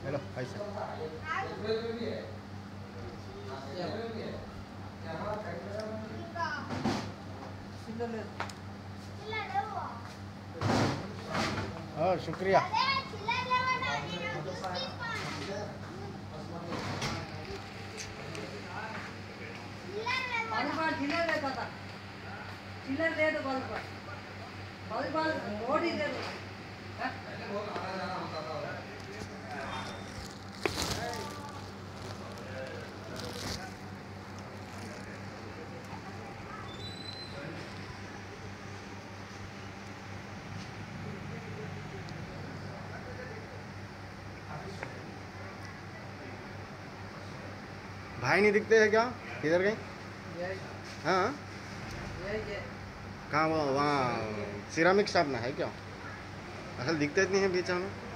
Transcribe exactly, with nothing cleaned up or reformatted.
Hello पैसा हाँ शुक्रिया चिल्लर दे दो बल्ब पर बल्ब पर रोटी दे दो भाई नहीं दिखते हैं क्या? किधर गए? हाँ कहाँ वो वहाँ सिरामिक शॉप में है क्या? असल दिखते नहीं है बीच में।